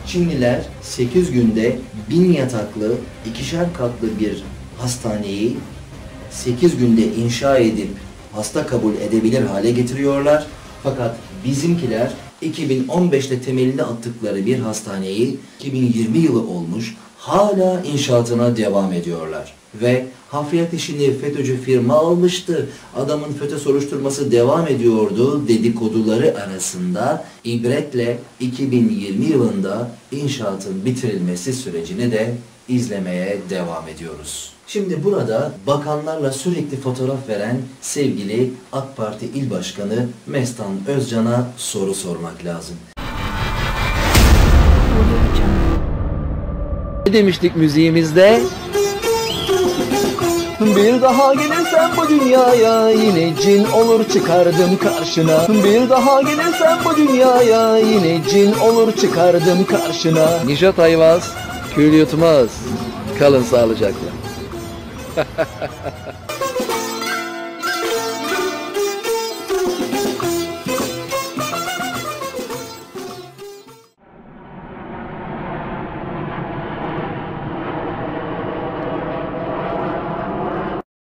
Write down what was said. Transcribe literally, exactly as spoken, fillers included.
Çinliler sekiz günde bin yataklı, ikişer katlı bir hastaneyi sekiz günde inşa edip hasta kabul edebilir hale getiriyorlar. Fakat bizimkiler iki bin on beşte temelini attıkları bir hastaneyi iki bin yirmi yılı olmuş, hala inşaatına devam ediyorlar. Ve hafriyat işini FETÖ'cü firma almıştı, adamın FETÖ soruşturması devam ediyordu dedikoduları arasında ibretle iki bin yirmi yılında inşaatın bitirilmesi sürecini de izlemeye devam ediyoruz. Şimdi burada bakanlarla sürekli fotoğraf veren sevgili AK Parti İl Başkanı Mestan Özcan'a soru sormak lazım. Ne demiştik müziğimizde? Bir daha gelirsen bu dünyaya yine cin olur çıkardım karşına. Bir daha gelirsen bu dünyaya yine cin olur çıkardım karşına. Nişat Ayvaz, kül yutmaz. Kalın sağlıcakla.